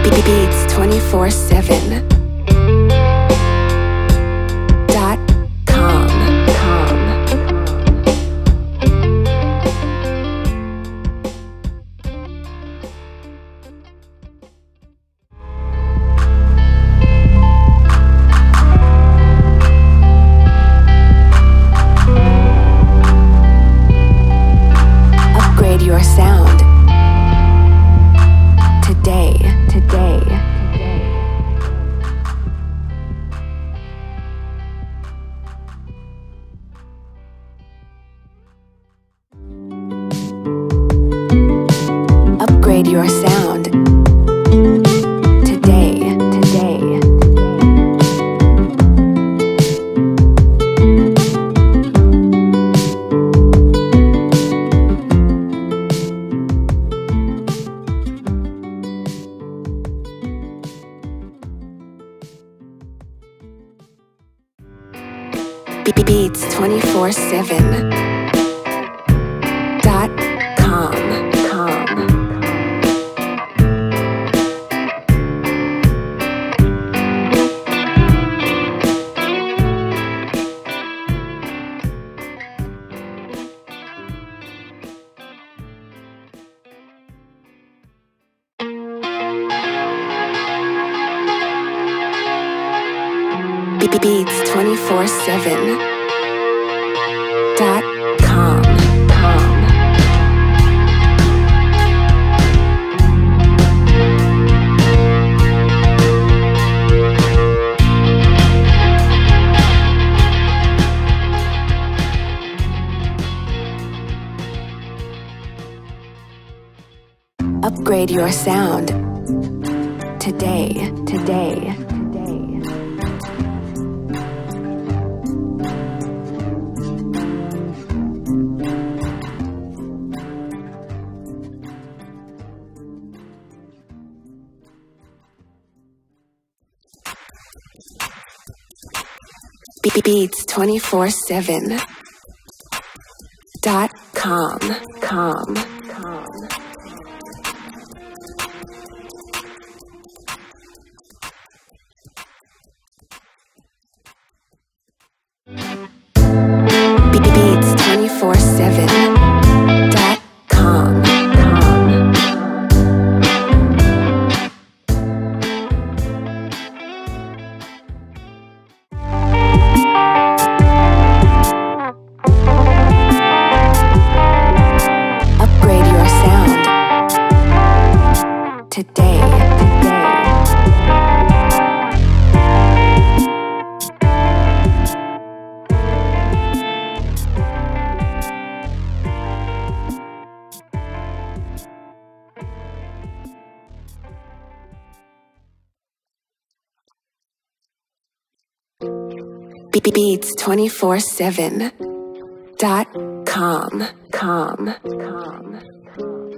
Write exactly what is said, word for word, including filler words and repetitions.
Beats twenty-four seven dot com. Upgrade your sound today, today, today. Upgrade your sound today, today. Beats twenty-four seven dot com. Beats twenty-four seven dot com. Upgrade your sound today, today. Beats twenty-four seven dot com. Com. Com. Beats twenty-four seven dot com. Today, today. Beats twenty-four seven dot com. Com. Com.